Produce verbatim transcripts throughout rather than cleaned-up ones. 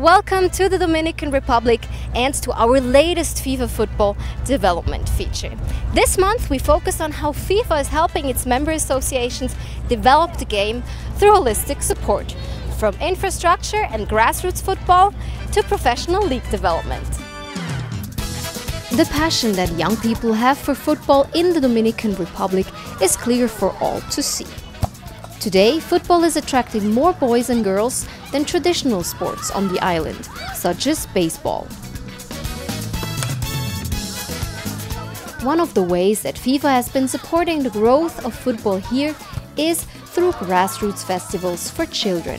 Welcome to the Dominican Republic and to our latest FIFA football development feature. This month we focus on how FIFA is helping its member associations develop the game through holistic support, from infrastructure and grassroots football to professional league development. The passion that young people have for football in the Dominican Republic is clear for all to see. Today, football is attracting more boys and girls than traditional sports on the island, such as baseball. One of the ways that FIFA has been supporting the growth of football here is through grassroots festivals for children.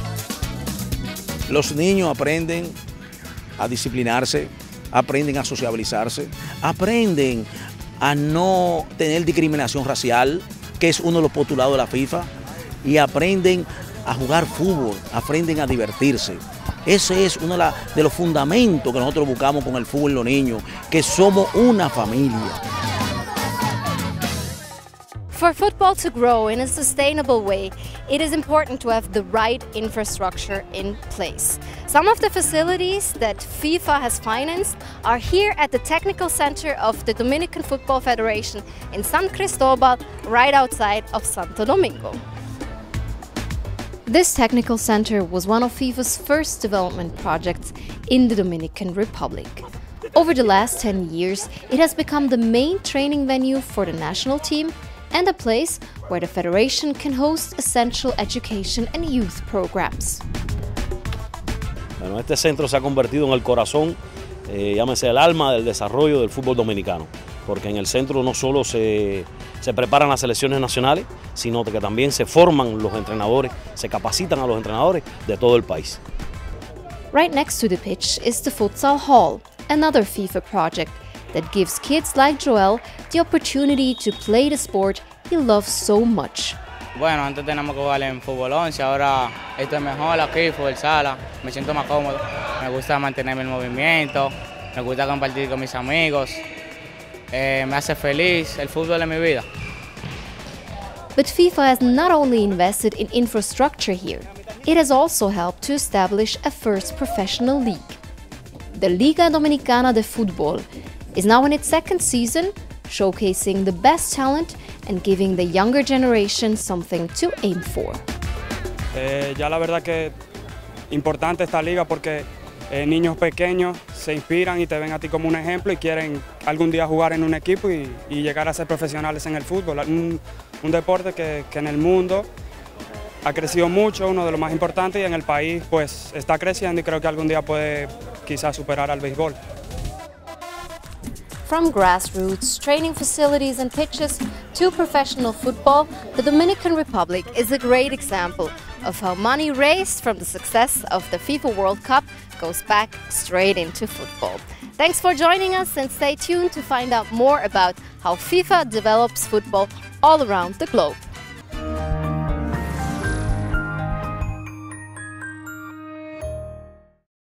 Los niños aprenden a disciplinarse, aprenden a sociabilizarse, aprenden a no tener discriminación racial, que es uno de los postulados de la FIFA, y aprenden a jugar fútbol, aprenden a divertirse. Ese es uno de, la, de los fundamentos que nosotros buscamos con el fútbol en los niños, que somos una familia. For football to grow in a sustainable way, it is important to have the right infrastructure in place. Some of the facilities that FIFA has financed are here at the Technical Center of the Dominican Football Federation in San Cristobal, right outside of Santo Domingo. This technical center was one of FIFA's first development projects in the Dominican Republic. Over the last ten years, it has become the main training venue for the national team and a place where the federation can host essential education and youth programs. Bueno, este centro se ha convertido en el corazón, eh, llámese el alma del desarrollo del fútbol dominicano, porque en el centro no solo se, se preparan las selecciones nacionales, sino que también se forman los entrenadores, se capacitan a los entrenadores de todo el país. Right next to the pitch is the Futsal Hall, another FIFA project that gives kids like Joel the opportunity to play the sport he loves so much. Bueno, antes teníamos que jugar en fútbol once, ahora esto es mejor aquí, fútbol sala, me siento más cómodo, me gusta mantenerme en movimiento, me gusta compartir con mis amigos, eh, me hace feliz, el fútbol es mi vida. But FIFA has not only invested in infrastructure here, it has also helped to establish a first professional league. The Liga Dominicana de Fútbol is now in its second season, showcasing the best talent and giving the younger generation something to aim for. Eh, ya la verdad que importante esta liga porque eh, niños pequeños se inspiran y te ven a ti como un ejemplo y quieren algún día jugar en un equipo y, y llegar a ser profesionales en el fútbol. Un, un deporte que, que en el mundo ha crecido mucho, uno de los más importantes, y en el país pues está creciendo y creo que algún día puede quizás superar al béisbol. From grassroots, training facilities and pitches to professional football, the Dominican Republic is a great example of how money raised from the success of the FIFA World Cup goes back straight into football. Thanks for joining us and stay tuned to find out more about how FIFA develops football all around the globe.